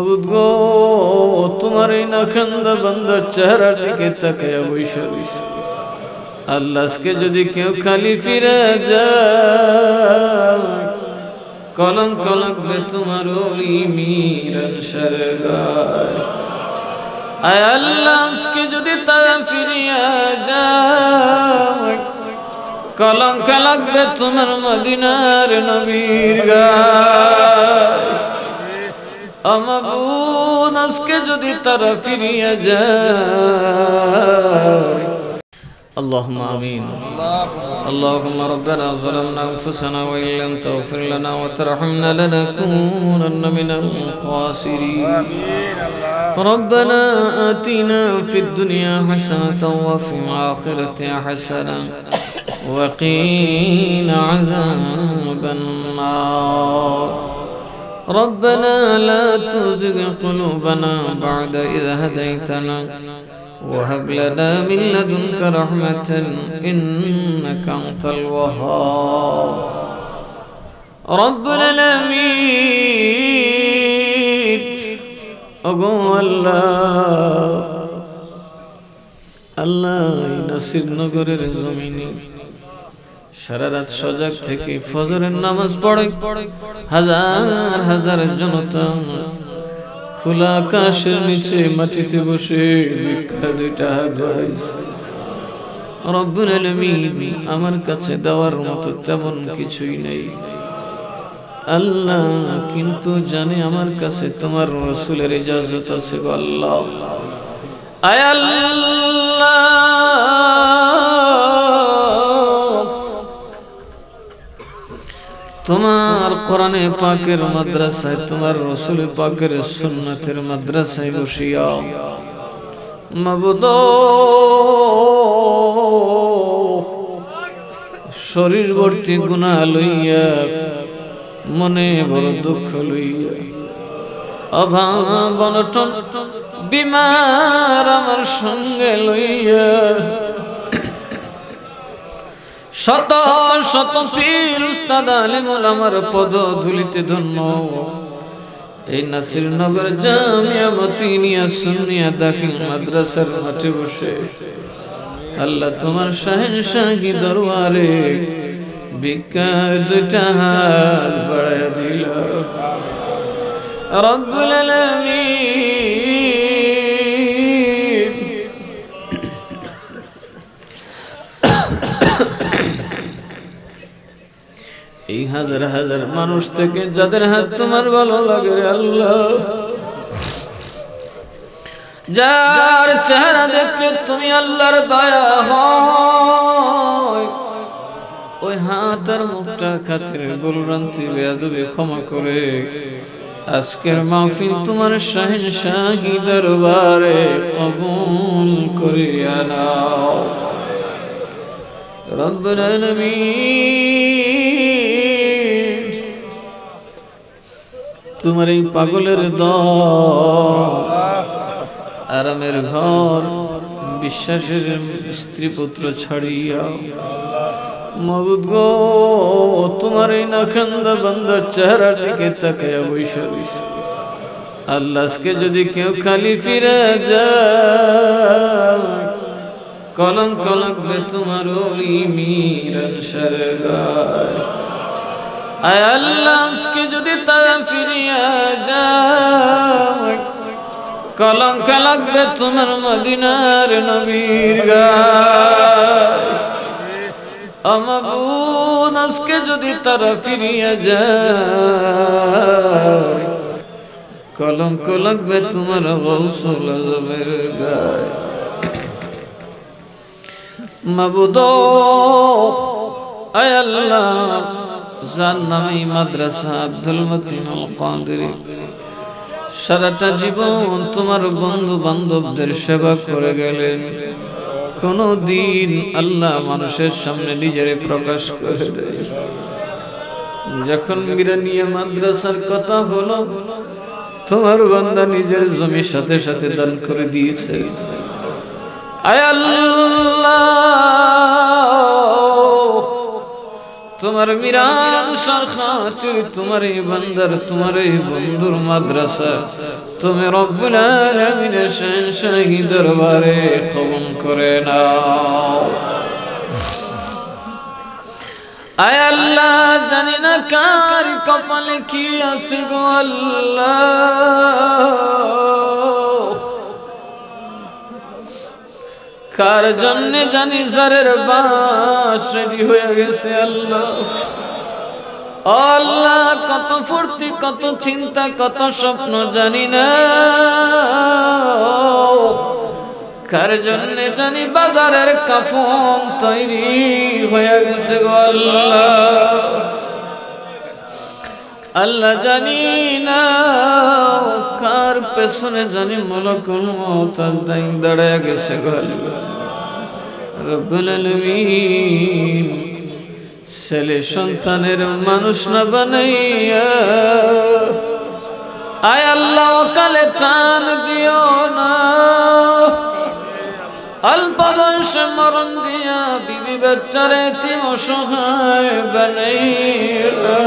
মাবুদ গো তোমার এই নাখান্দা বান্দার চেহারার দিকে তাকায়া বৈশা বৈশা আল্লাহ আজকে যদি কেউ খালি ফিরে যায় কলঙ্ক লাগবে তোমার ওলি মিলন সরগায় আয় আল্লাহ আজকে যদি তারা ফিরিয়া যায় কলঙ্ক লাগবে তোমার মদিনার নবীর গায় মাবুদ আজকে যদি তারা ফিরিয়া যায় اللهم آمين اللهم ربنا ظلمنا أنفسنا وإن لم تغفر لنا وترحمنا لنكونن من الخاسرين ربنا آتنا في الدنيا حسنة وفي الآخرة حسنة وقنا عذاب النار ربنا لا تزغ قلوبنا بعد إذ هديتنا وهب لنا من لدنك رحمة إنك أنت الوهاب رب العالمين أقول الله نصير نغرر زميني সারা রাত সজাগ থেকে ফজরের নামাজ পড়ে হাজার হাজার জনতা খোলা আকাশের নিচে মাটিতে বসে ভিক্ষা দুইটা হাজাইছে রব্বুল আলামিন আমার কাছে দেওয়ার মতো তেমন কিছুই নেই আল্লাহ কিন্তু জানি আমার কাছে তোমার রাসূলের ইজাজত আছে গো আল্লাহ আয় আল্লাহ তোমার কোরআনে পাকের মাদ্রাসায় তোমার রাসূল পাকের সুন্নাতের মাদ্রাসায় বসিয়া মাবুদ শরীর ভর্তি গুনাহ লইয়া মনে বড় দুঃখ লইয়া অভাব অনটন বিমার আমার সঙ্গে লইয়া শত শত পীর উস্তাদ আলেম ওলামার পদ ধুলিতে ধন্য এই নাসিরনগর জামিয়া মতিনিয়া সুন্নিয়া দাখিল মাদ্রাসার মাঠে বসে আল্লাহ তোমার শাহেনশাহী দরবারে ভিক্ষার দুইটা হাত বাড়াইয়া দিল রব্বুল আলামিন এই হাজার হাজার মানুষ থেকে যাদের হাত তোমার ভালো লাগে রে আল্লাহ যার চেহারা দেখলে তুমি আল্লাহর দয়া হয় ওই হাত আর মুখটার খাতিরে ভুলভ্রান্তি বেয়াদবি ক্ষমা করে আজকের মাহফিল তোমার শাহেনশাহী দরবারে কবুল করিয়া নাও রব্বুল আলামিন তোমার এই পাগলের দল আরামের ঘর বিশ্বাসের স্ত্রী পুত্র ছাড়িয়া মাবুদ গো তোমার এই নাখান্দা বান্দার চেহারার দিকে তাকায়া বৈশা বৈশা আল্লাহ আজকে যদি কেউ খালি ফিরে যায় কলঙ্ক লাগবে তোমার ওলি মিলন সরগায় আয় আল্লাহ আজকে যদি তারা ফিরিয়া যায় কলঙ্ক লাগবে তোমার মদিনার নবীর গায় মাবুদ আজকে যদি তারা ফিরিয়া যায় কলঙ্ক লাগবে তোমার গৌসুল আজমের গায় মাবুদ আয় আল্লাহ যার নামে মাদ্রাসা আব্দুল মতিন আল কাদেরী সারাটা জীবন তোমার বন্ধু বান্ধবদের সেবা করে গেলেন কোনো দিন আল্লাহ মানুষের সামনে নিজের প্রকাশ করে দেয় যখন মিরানিয়া মাদ্রাসার কথা হলো তোমার বান্দা নিজের জমির সাথে সাথে দান করে দিয়েছে আয় আল্লাহ তোমার মিরান খাতির তোমার এই বান্দার তোমার এই বন্ধুর মাদ্রাসা তুমি রব্বুল আলামিনের শাহী দরবারে কবুল করে নাও। আয় আল্লাহ, জানি না কার কপালে কি আছে গো আল্লাহ, কার জন্যে জানি জারের বাস রেডি হয়ে গেছে আল্লাহ। আল্লাহ, কত ফুর্তি, কত চিন্তা, কত স্বপ্ন জানি না, কার জন্য জানি বাজারের কাফন তৈরি হয়ে গেছে গো আল্লাহ। আল্লাহ, জানি না কার পেছনে জানি মালাকুল মউত আজরাইল দাঁড়ায় গেছে গো আল্লাহ। রব্বুল আলামিন, ছেলে সন্তানের মানুষ না বানাইয়া আয় আল্লাহ কালে টান দিও না, অল্প বয়সে মরণ দিয়া বিবি বাচ্চারে এতিম অসহায় বানাইয়া।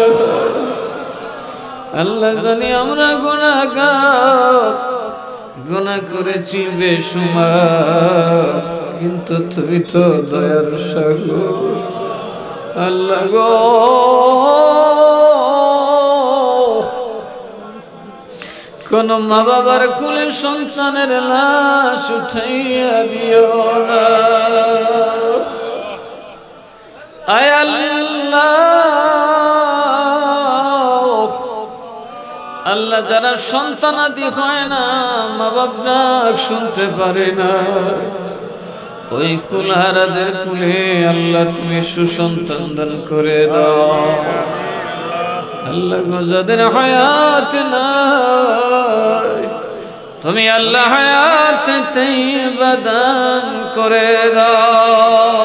আল্লাহ, জানি আমরা গুনাহগার, গুনাহ করেছি বেশুমার, কিন্তু তুমি তো দয়ার সাগর। আল্লাহ গো, কোন মা বাবার কোলে সন্তানের লাশ উঠাইয়া দিও না। আয় আল্লাহ, আল্লাহ, যারা সন্তানাদি হয় না, মা বাপ ডাক শুনতে পারে না, ওই কুলহারাদের কুলে আল্লাহ তুমি সুসন্তান দান করে দাও। আল্লাহ গো, যাদের হায়াত নাই, তুমি আল্লাহ হায়াত তাইয়্যিবা দান করে দাও।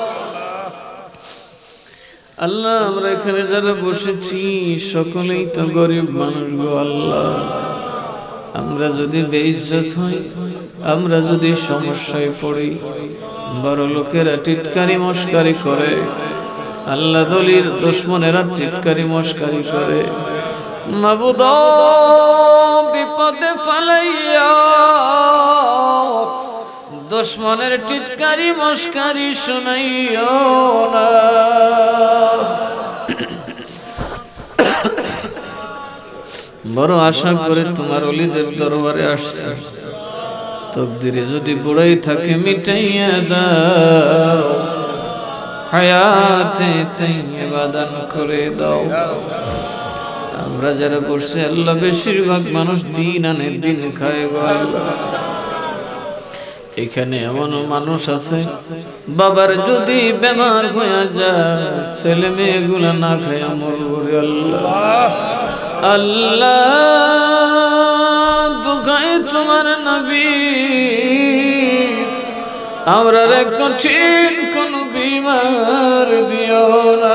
আল্লাহ, আমরা এখানে যারা বসেছি সকলেই তো গরিব মানুষ গো আল্লাহ। আমরা যদি বেইজ্জত হই, আমরা যদি সমস্যায় পড়ি, বড় লোকেরা টিটকারি মস্কারি করে, আল্লাহ দলির দুশমনেরা টিটকারি মস্কারি করে, মাবুদ বিপদে ফালাইয়া দুশমনের টিটকারি মস্কারি শুনাইও না। বড় আশা করে তোমার ওলিদের দরবারে আসছে, তকদিরে যদি বুড়াই থাকে মিটাইয়া দাও, হায়াতে তাইয়্যিবা দান করে দাও। আমরা যারা বসে আল্লাহ, বেশিরভাগ মানুষ দিন আনে দিন খায় গো আল্লাহ। এখানে এমন মানুষ আছে, বাবার যদি বেমার হয়ে যায়, ছেলে মেয়েগুলা না খায় মরবে আল্লাহ। আল্লাহ, দুঃখায় তোমার নবী, আমরা রে কঠিন কোন বিমার দিও না।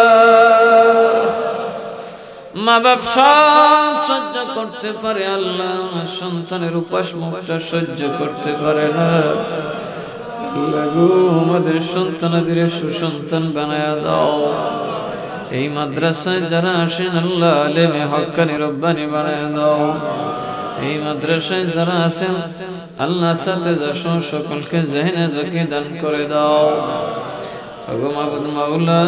মা বাপ সব সহ্য করতে পারে আল্লাহ, সন্তানের উপাস মুখটা সহ্য করতে পারে না। আল্লাহ গো, আমাদের সন্তানাদের সুসন্তান বানায়া দাও। এই মাদ্রাসায় যারা আসেন আল্লাহ, আলেমে হক্কানি রব্বানি বানায়া দাও। এই মাদ্রাসায় যারা আছেন আল্লাহ, সাথে যাসো সকলকে জেহেনে জাকি দান করে দাও। ওগো মাবুদ মাওলা,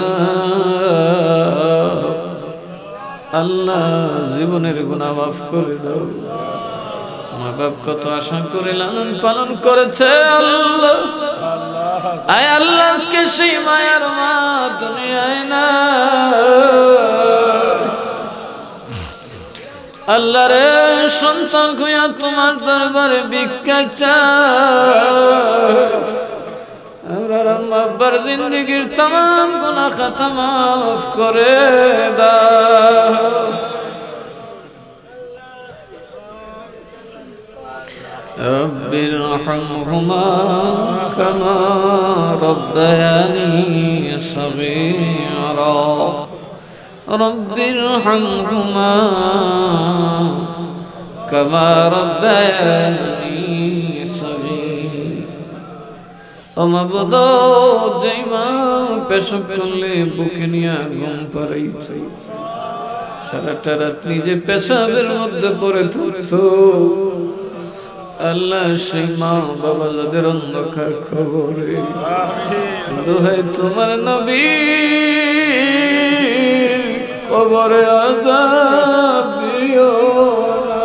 আল্লাহ জীবনের গুনাহ মাফ করে দাও। মা বাপ কত আশা করে লালন পালন করেছে আল্লাহ, আয় আল্লাহ আজকে সেই মায়ের মা দুনিয়ায় না। আল্লাহ রে, সন্তান হইয়া তোমার দরবারে ভিক্ষা চাই। আমরা আব্বার জিন্দেগীর तमाम গুনাহ খাতা মাফ করে দাও। রব্বির রহমহুমা কামা রব্বায়ানি সগীরা। রব্বির রহমহুমা কামা রব্বায়ানি সগীরা। ও মাবুদ, যেই মা পেশাব করলে বুকে নিয়ে ঘুম পাড়াইছে, সারাটা রাত নিজে পেশাবের মধ্যে পড়ে থাকতো। আল্লাহ সেই মা বাবা যাদের অন্ধকার খবরে, দোহাই তোমার নবী কবরে আযাব দিও না।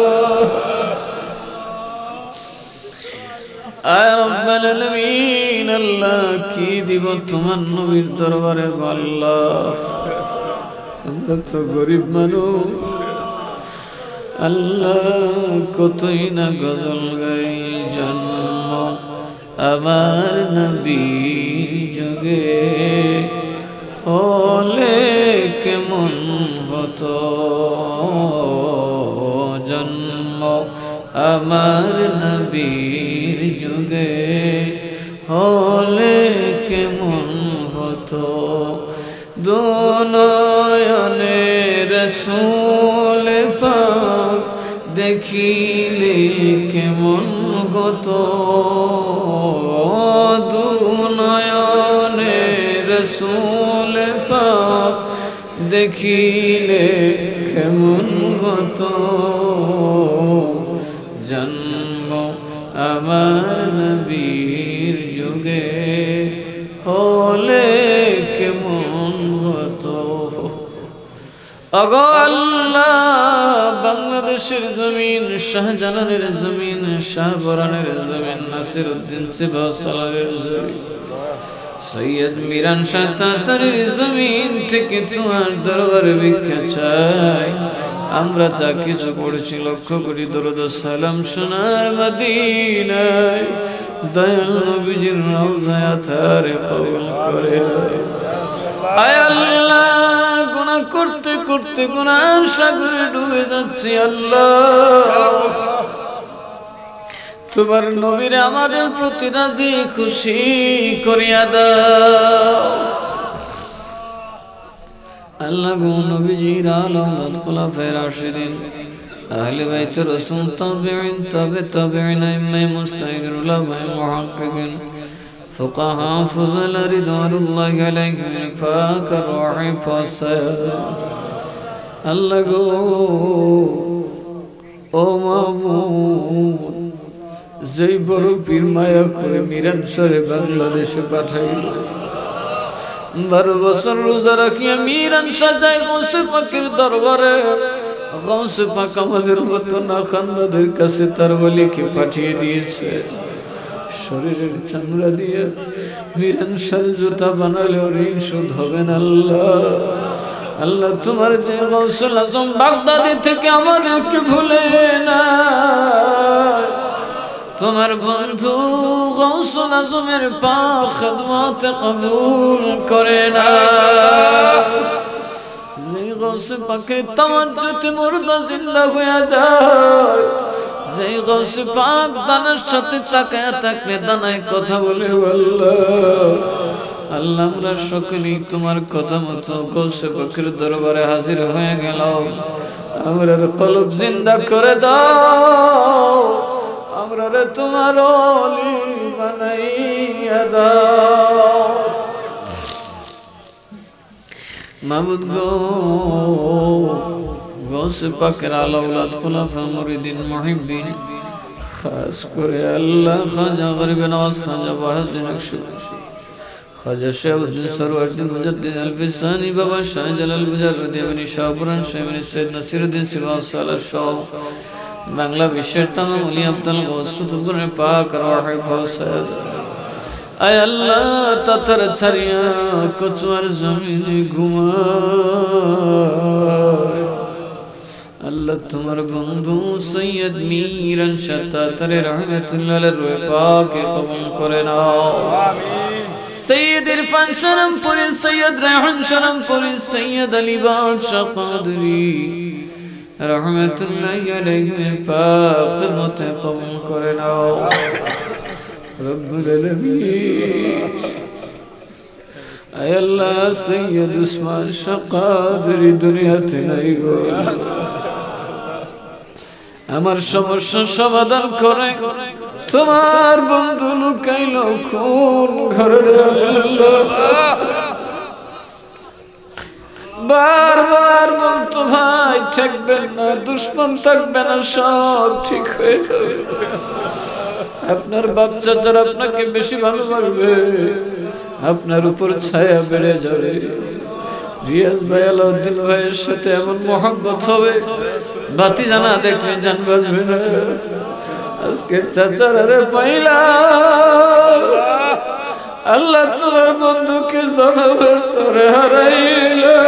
আয় রব্বাল আলামিন, আল্লাহ কি দিব তোমার নবীর দরবারে গো আল্লাহ। আমরা তো গরিব মানুষ আল্লাহ, কতই না গজল গাই। জন্ম আমার নবী যুগে হলে কেমন হতো, জন্ম আমার নবীর যুগে হলে কেমন হতো। দুনয়নে রাসূল পাক দেখিলে কেমন হতো, দুনয়নে রাসূল পাক দেখিলে কেমন হতো। জন্ম আমার নবীর যুগে হলে কেমন হতো। ওগো আল্লাহ, বাংলাদেশের জমিন, শাহজালালের জমিন, শাহপরানের জমিন, নাসিরউদ্দিন সিবহসালারের জমিন, সৈয়দ মিরান শাহ তাতারের জমিন থেকে তোমার দরবারে ভিক্ষা চাই। আমরা যা কিছু পড়েছি লক্ষ্য করি দরুদ ও সালাম সোনার মদিনায়, দয়াল নবীজির রওজায় আথারে কবুল করে। আয় আল্লাহ, গুনাহ করতে করতে গুনার সাগরে ডুবে যাচ্ছি আল্লাহ। তোমার নবীর আমাদের প্রতি রাজি খুশি করিয়া দাও আল্লাহ গো। নবীজির আলামত খুলাফায়ে রাশিদিন, আহলে বাইত রাসূল, তাবিঈন, তাবিঈন, আইম্মায়ে মুজতাহিদিন, উলামায়ে মুহাক্কিকিন, ফুকাহা, ফুজালা রিদওয়ানুল্লাহি আলাইহিম, ফাক রুহি ফাসাদ। আল্লাহ গো, ও মাবুদ, যেই বড় পীর মায়া করে মিরান শহরে বাংলাদেশে পাঠাইল, 12 বছর রোজা রাখিয়া মিরান সাজায় গৌসে পাকের দরবারে। গৌসে পাক আমাদের মতো না খান্দাদের কাছে তার ওলিকে পাঠিয়ে দিয়েছে। শরীরের চামড়া দিয়ে মিরান শাহ জুতা বানালেও ঋণ শোধ হবে না আল্লাহ। আল্লাহ, তোমার যে গৌসুল আজম বাগদাদি থেকে আমাদেরকে ভুলে না, তোমার বন্ধু গৌসুল আজমের পাক খিদমত কবুল করে না। যে গৌসে পাকের তাওয়াজ্জুতে মুর্দা জিন্দা হয়ে যায়, যে গৌসে পাক দানার সাথে তাকায়া থাকলে দানায় কথা বলে আল্লাহ। আল্লাহ, আমরা সকলেই তোমার কথা মতো গৌসে পাকের দরবারে হাজির হয়ে গেল। আমরার কলব জিন্দা করে দাও, আমরারে তোমার ওলি বানাইয়া দাও মাবুদ গো। গৌসে পাকের আলাউলাদ খুলাফা মুরিদিন মুহিব্বিন, খাস করে আল্লাহ খাজা গরিব নওয়াজ, খাজা বাহাউদ্দিন নকশবন্দি, খাজা শাহাবুদ্দিন সরওয়ারদ্দিন মুজাদ্দিদ আল-ফিসানি, বাবা শাহজালাল মুজাররদি, ইবনে শাহপুরান, শাইখুল সৈয়দ নাসিরউদ্দিন সিবহসালার সহ বাংলা বিশ্বের তামাম ওলি আব্দুল গৌস কুতুবুর পাক রুহি ফাসাদ। আয় আল্লাহ, তাতার ছাড়িয়া কচুয়ার জমিনে ঘুমায়। আল্লাহ, তোমার বন্ধু সৈয়দ মিরান শাহ তাতারের রহমাতুল্লাহ আলাইহি রূহ পাকে কবুল করে নাও। সৈয়দ ইরফান শরমপুরি, সৈয়দ রায়হান শরমপুরি, সৈয়দ আলী বাদশাহ কাদরি রহমাতুল্লাহি আলাইহির পাক খিদমতে কবুল করে নাও রব্বুল আলামিন। আয় আল্লাহ, সৈয়দ উসমান শাহ কাদরি দুনিয়াতে নাই গো, আমার সমস্যা সমাধান করে। তোমার বন্ধু লুকাইল কোন ঘরে, বারবার বলতো ভাই ঠেকবেন না, দুশ্মন থাকবে না, সব ঠিক হয়ে যাবে। আপনার বাচ্চা যারা আপনাকে বেশি ভালোবাসবে, আপনার উপর ছায়া বেড়ে যাবে। রিয়াজ ভাই আলাউদ্দিন ভাইয়ের সাথে এমন মহব্বত হবে, বাতি জানা দেখলে জান বাজবে না। আজকে চাচারে পাইলা, আল্লাহ তোমার বন্ধুকে জানাবার তোরে হারাইলা।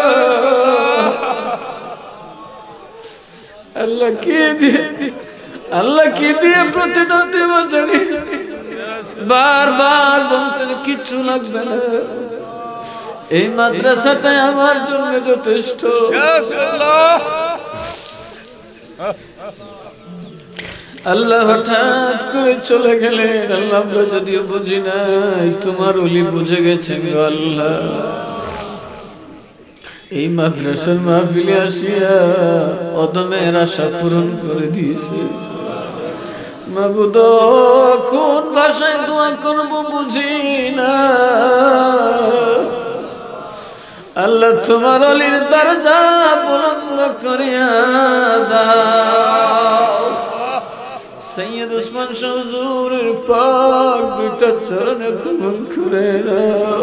আল্লাহ কি দিয়ে প্রতিদান দেব জানি। বারবার বলতেন কিচ্ছু লাগবে না, এই মাদ্রাসাটাই আমার জন্য যথেষ্ট। আল্লাহ হঠাৎ করে চলে গেলেন। আল্লাহ আমরা যদিও বুঝি নাই, তোমার ওলি বুঝে গেছে গো আল্লাহ। এই মাদ্রাসার মাহফিলে আসিয়া অদমের আশা পূরণ করে দিয়েছে। মাবুদ কোন ভাষায় দোয়া করবো বুঝি না। আল্লাহ তোমার অলির দরজা বুলন্দ করিয়া দাও। সৈয়দ উসমান শাহ হুজুরের পাক দুইটা চরণে কবুল করে নাও।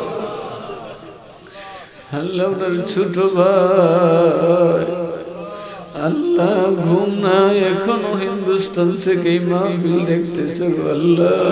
আল্লাহ ওনার ছোট ভাই, আল্লাহ ঘুম না এখনো হিন্দুস্তান থেকে মাহফিল দেখতেছে আল্লাহ।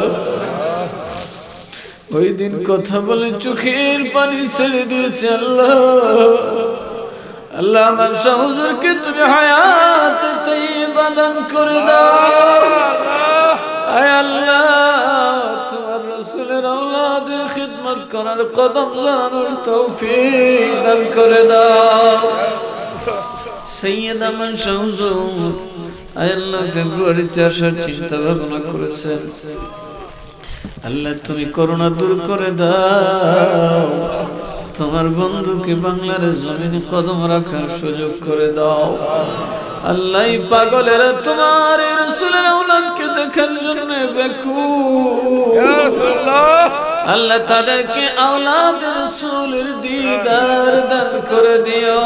ওই দিন কথা বলে চোখের পানি ছেড়ে দিয়েছে আল্লাহ। আল্লাহ আমার শাহ হুজুরকে তুমি হায়াতে তাইয়্যিবা দান করে দাও। আয় আল্লাহ তোমার রাসূলের আওলাদের খিদমত করার কদম জানানোর তৌফিক দান করে দাও। সৈয়দ আমান শাহ হুজুর আয় আল্লাহ ফেব্রুয়ারিতে আসার চিন্তা ভাবনা করেছেন। আল্লাহ তুমি করোনা দূর করে দাও। তোমার বন্ধুকে বাংলার জমিনে কদম রাখার সুযোগ করে দাও। আল্লাহ পাগলেরা তোমার রাসূলের আওলাদকে দেখার জন্য বেকুব। আল্লাহ তাদেরকে আওলাদ রাসূলের দিদার দান করে দিও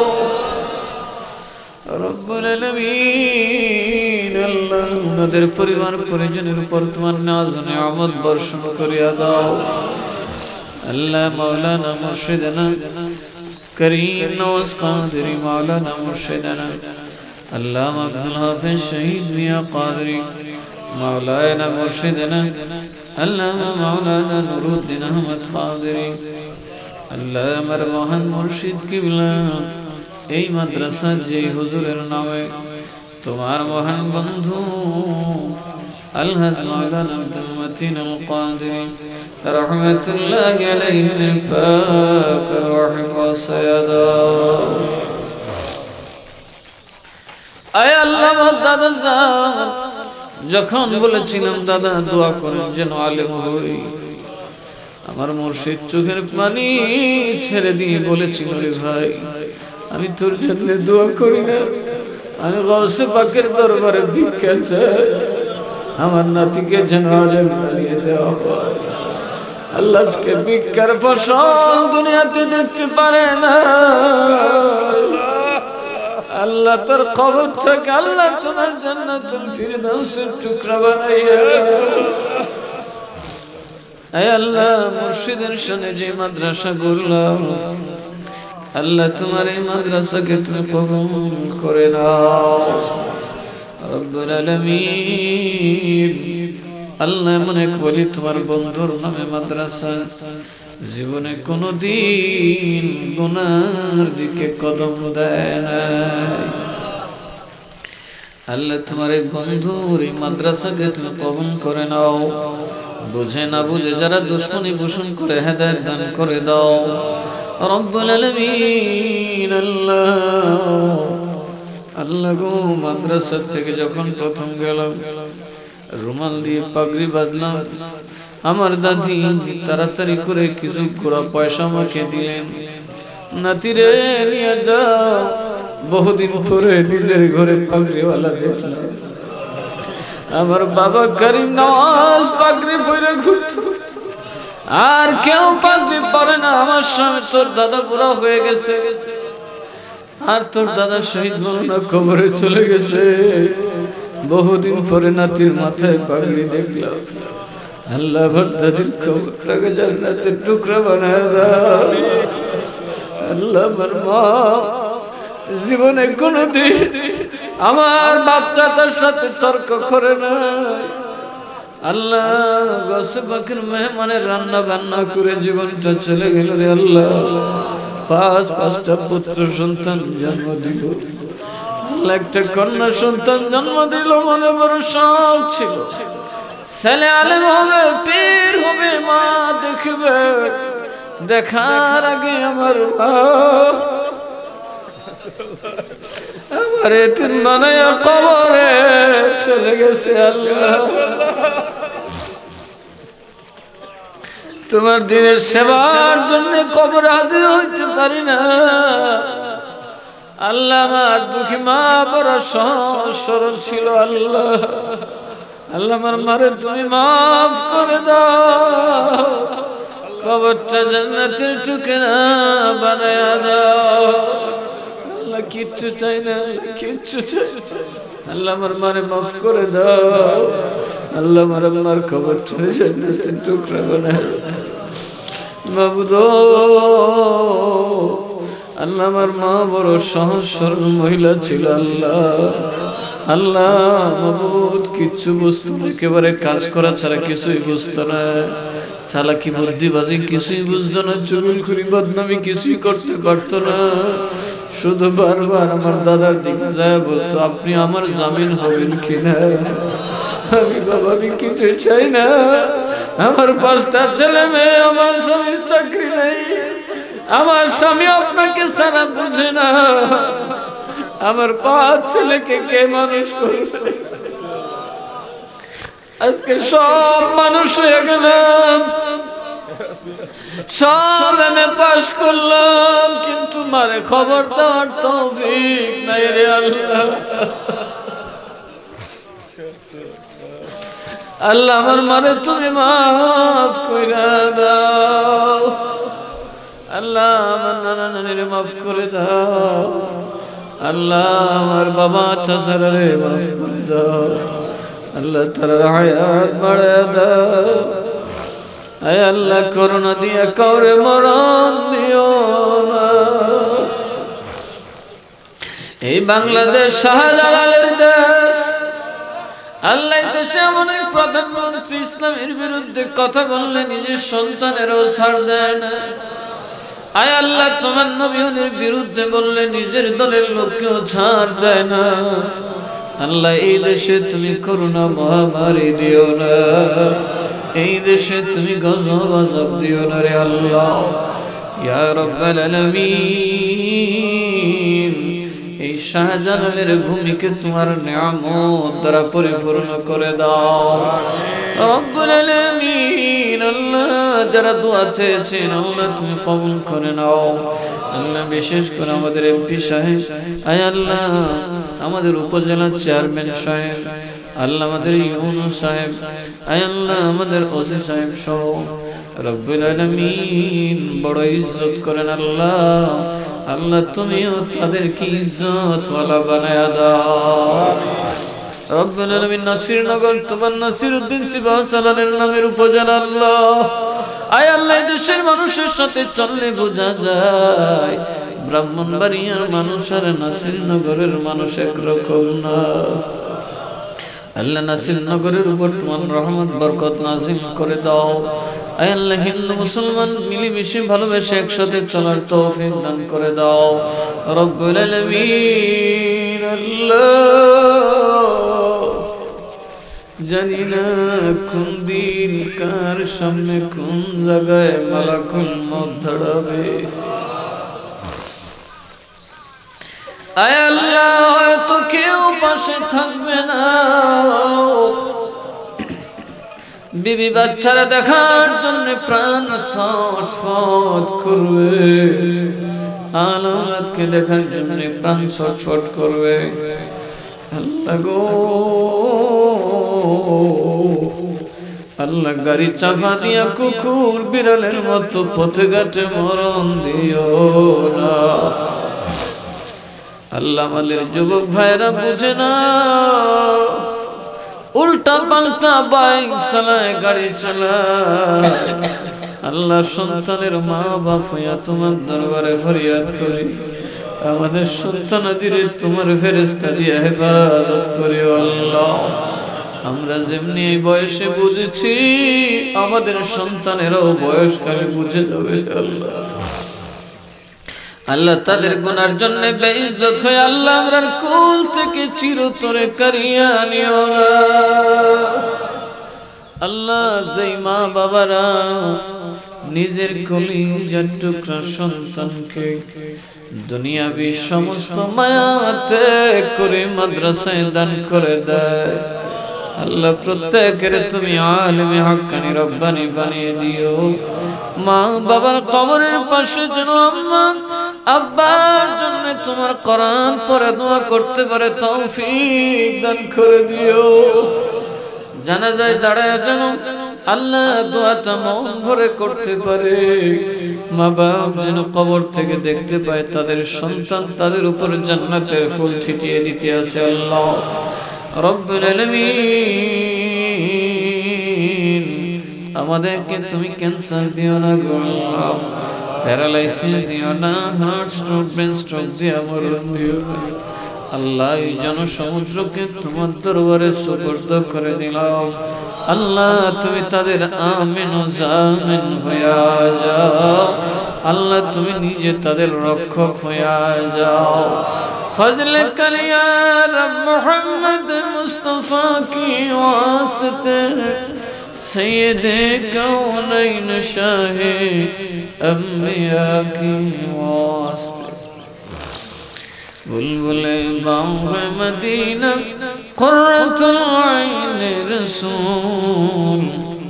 রব্বুল আলামিন। আল্লাহ ওনাদের পরিবার পরিজনের উপর তোমার নাজ ও নিয়ামত বর্ষণ করিয়া দাও। আল্লাহ মাওলানা মুর্শিদানা করিম নওয়াজ কাদরি মাওলানা মুর্শিদানা আল্লাহ আব্দুল হাফিজ শহীদ মিয়া কাদরি মাওলানা মুর্শিদানা আল্লাহ মাওলানা নুরুদ্দিন আহমদ কাদরি আল্লাহ আমার মহান মুর্শিদ কিবলা এই মাদ্রাসার যে হুজুরের নামে তোমার মহান বন্ধু আলহাজ মাওলানা আব্দুল মতিন আল কাদরি রহমাতুল্লাহি আলাইহি পাক রহিম সায়াদা। আয় আল্লাহ দাদা জান, যখন বলেছিলাম দাদা দোয়া করেন যেন আলেম হই, আমার মুর্শিদ চোখের পানি ছেড়ে দিয়ে বলেছিল রে ভাই আমি তোর জন্য দোয়া করি না, আমি গাউসে পাকের দরবারে ভিক্ষা চাই, আমার নাতিকে যেন আলেম বানিয়ে দেওয়া হয়। আল্লাহ আজকে ভিক্ষার ফসল দুনিয়াতে দেখতে পারে না। আল্লাহ তোর কবরটাকে আল্লাহ তোমার জান্নাতুল ফিরদাউসের টুকরা বানাইয়া আয় আল্লাহ মুর্শিদের শানে যে মাদ্রাসা গড়লাম আল্লাহ তোমার এই মাদ্রাসাকে তুমি কবুল করে নাও রব্বুল আলামিন। আল্লাহ মনে করি তোমার বন্ধুর নামে মাদ্রাসা জীবনে কোনদিন গুনার দিকে কদম দেয় না। আল্লাহ তোমার এই বন্ধুর এই মাদ্রাসাকে তুমি কবুল করে নাও। বুঝে না বুঝে যারা দুশমনী পোষণ করে হেদায়েত দান করে দাও রব্বুল আলামিন। আল্লাহ গো মাদ্রাসা থেকে যখন প্রথম গেলাম রুমাল দিয়ে পাগড়ি বাঁধলাম, আমার দাদি তাড়াতাড়ি করে কিছু কোড়া পয়সা আমাকে দিলেন, নাতিরে নিয়ে যাও। বহুদিন পরে নিজের ঘরে পাগড়িওয়ালা দেখলাম। আমার বাবা করিম নওয়াজ পাগড়ি পরে ঘুরত, আর কেউ পাগড়ি পরে না। আমার স্বামী তোর দাদা বুড়া হয়ে গেছে, আর তোর দাদা শহীদ মৌলানা কবরে চলে গেছে। বহুদিন পরে নাতির মাথায় পাগড়ি দেখলাম। আল্লাহ দাদির কবরটাকে জান্নাতের টুকরা বানায় দাও। আল্লাহ আমার মা জীবনে কোনোদিন আমার বাচ্চাটার সাথে তর্ক করে না। আল্লাহ গসে পাখির মেহমানের রান্না বান্না করে জীবনটা চলে গেল রে আল্লাহ। পাঁচটা পুত্র সন্তান জন্ম দিল, একটা কন্যা সন্তান জন্ম দিল। মনে বড় শখ ছিল ছেলে আলেম হবে, পীর হবে, মা দেখবে। দেখার আগে আমার আমার এতিম বানায়া কবরে চলে গেছে। আল্লাহ তোমার দিনের সেবার জন্য কবরে হাজির হইতে পারি না। আল্লাহ আমার দুঃখী মা বড় সরল ছিল। আল্লাহ আল্লাহ আমার মারে তুমি মাফ করে দাও, কবরটা জান্নাতের টুকরা বানায়া দাও। আল্লাহ কিচ্ছু চাই না, কিচ্ছু চাই। আল্লাহ আমার মারে মাফ করে দাও। আল্লাহ আমার আম্মার কবরটা জান্নাতের টুকরা বানায়া দাও মাবুদ। আল্লাহ আমার মা বড় সহজ সরল মহিলা ছিল। আল্লাহ আল্লাহ মাবুদ কিচ্ছু বুঝতো না, একেবারে কাজ করা ছাড়া কিছুই বুঝতো না। চালাকি বুদ্ধিবাজি কিছুই বুঝতো না, চুগলখড়ি বদনামি কিছুই করতে পারতো না। শুধু বারবার আমার দাদার দিকে যায় বলতো, আপনি আমার জামিন হবেন কিনা? আমি বাবা আমি কিছু চাই না, আমার 5টা ছেলে মেয়ে, আমার স্বামীর চাকরি নেই, আমার স্বামী আপনাকে সারা বুঝে না, আমার 5 ছেলেকে কে মানুষ করবে? আজকে সব মানুষ হয়ে গেলাম, সব এমএ পাস করলাম, কিন্তু মারে খবর দেওয়ার তৌফিক নাই রে আল্লাহ। আল্লাহ আমার মারে তুমি মাফ কইরা দাও। আল্লাহ আমার নানা নানিরে মাফ করে দাও। আল্লাহ আমার বাবা চাচারা রে মাফ করে দাও। আল্লাহ তার হায়াত বাড়ায়া দাও। আয় আল্লাহ করোনা দিয়া কাউরে মরণ দিও না। এই বাংলাদেশ শাহজালালের দেশ। আল্লাহ দেশে এমন এক প্রধানমন্ত্রী ইসলামের বিরুদ্ধে কথা বললে নিজের সন্তানেরও ছাড় দেয় না। আয় আল্লাহ তোমার নবীর বিরুদ্ধে বললে নিজের দলের লোককেও ছাড় দেয় না। আল্লাহ এই দেশে তুমি করোনা মহামারী দিও না, এই দেশে তুমি গজব দিও না রে আল্লাহ। ইয়া রাব্বাল আলামিন, এই শাহজালালের ভূমিকে তোমার নিয়ামত দ্বারা পরিপূর্ণ করে দাও রব্বুল আলামিন। আল্লাহ যারা দোয়া চেয়েছেন আল্লাহ তুমি কবুল করে নাও। আল্লাহ বিশেষ করে আমাদের এমপি সাহেব, আয় আল্লাহ আমাদের উপজেলা চেয়ারম্যান সাহেব, আল্লাহ আমাদের ইউনূস সাহেব, আয় আল্লাহ আমাদের ওসি সাহেব সহ রব্বুল আলামিন বড় ইজ্জত করেন আল্লাহ। আল্লাহ তুমিও তাদেরকে ইজ্জতওয়ালা বানায়া দাও রব্বুল আলামিন। নাসিরনগর তোমার নাসিরউদ্দিন সিবাহসালানের নামের উপজেলা আল্লাহ। আয় আল্লাহ দেশের মানুষের সাথে চললে বোঝা যায় ব্রাহ্মণবাড়িয়ার মানুষ আর নাসিরনগরের মানুষ একরকম না। আল্লাহ নাসিরনগরের উপর তোমার রহমত বরকত নাজিল করে দাও। আয় আল্লাহ হিন্দু মুসলমান মিলেমিশে ভালোবেসে একসাথে চলার তৌফিক দান করে দাও রব্বুল আলামিন। আল্লাহ জানি না কোন দিন কার সামনে কোন জায়গায় মালাকুল মউত দাঁড়াবে। আয় আল্লাহ হয়তো কেউ পাশে থাকবে না, বিবি বাচ্চারা দেখার জন্য প্রাণ ছটফট করবে, আলামতকে দেখার জন্য প্রাণ ছটফট করবে। আল্লাহ গো আল্লাহ গাড়ি চাপা দিয়া কুকুর বিড়ালের মতো পথে ঘাটে মরণ দিও না। আল্লাহ আমাদের যুবক ভাইরা বুঝে না, উল্টা পাল্টা বাইক চালায়, গাড়ি চালায়। আল্লাহ সন্তানের মা বাপ হইয়া তোমার দরবারে ফরিয়াদ করি, আমাদের সন্তানাদিরে তোমার ফেরেশতা দিয়ে হেফাজত করিও আল্লাহ। আমরা যেমনি এই বয়সে বুঝেছি, আমাদের সন্তানেরাও বয়সকালে বুঝে যাবে আল্লাহ। আল্লাহ তাদের গুনার জন্য বেইজ্জত হয়ে আল্লাহ আমরার কুল থেকে চিরতরে কারিয়া নিও না। আল্লাহ যেই মা বাবারা নিজের কলিজার টুকরা সন্তানকে দুনিয়াবি সমস্ত মায়া ত্যাগ করে মাদ্রাসায় দান করে দেয়, আল্লাহ প্রত্যেকের তুমি আলেমে হাক্কানি রব্বানি বানিয়ে দিও। মা বাবার কবরের পাশে যেন আম্মা আব্বার জন্য তোমার কোরআন পড়ে দোয়া করতে পারে তৌফিক দান করে দিও। জানাজায় দাঁড়ায় যেন আল্লাহ দোয়াটা মন ভরে করতে পারে। মা বাপ যেন কবর থেকে দেখতে পায় তাদের সন্তান তাদের উপর জান্নাতের ফুল ছিটিয়ে দিতে আছে। আল্লাহ রব্বুল আলামিন, আমাদেরকে তুমি ক্যান্সার দিও না গো আল্লাহ, প্যারালাইসিস দিও না, হার্ট স্ট্রোক ব্রেন স্ট্রোক দিয়া মরণ দিও না আল্লাহ। এই জনসমুদ্রকে তোমার দরবারে সুপর্দ করে দিলাম আল্লাহ, তুমি তাদের আমিন ও জামিন হইয়া যাও আল্লাহ, তুমি নিজে তাদের রক্ষক হইয়া যাও। फजल कर या रब मोहम्मद मुस्तफ़ा की वास्ते, सैयदे कौनैन शाहे अंबिया की वास्ते। बुलबुले बाग़ मदीना क़ुर्रतुल ऐन रसूल,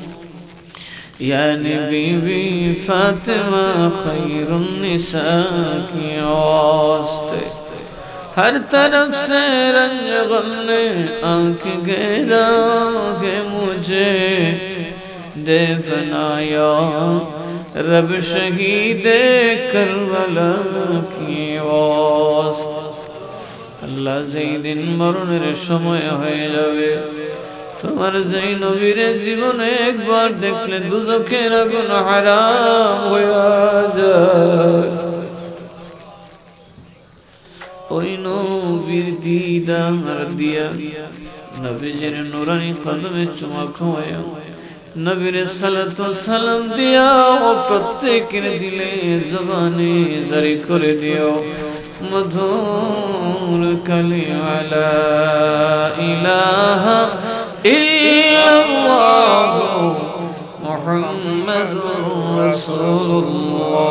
यानी बीबी फातिमा खैरुन निसा की वास्ते। हर तरफ से रंज गम ने आँख घेरा के मुझे दे फनाया, रब शहीदे करबला की वास्ते। अल्लाह যেই দিন মরণের সময় হয়ে যাবে, তোমার যেই নবীর জীবনে একবার দেখলে দুজখের আগুন হারাম হয়ে যায়, ওই নবীর দিদার দিয়া নবীজির নুরানি কদমে চুমা খাওয়া, নবীর সালাতু সালাম দিয়া ও প্রত্যেকের দিলে জবানে জারি করে দিও মধুর কালিমা লা ইলাহা ইল্লাল্লাহু মুহাম্মাদুর রাসূলুল্লাহ।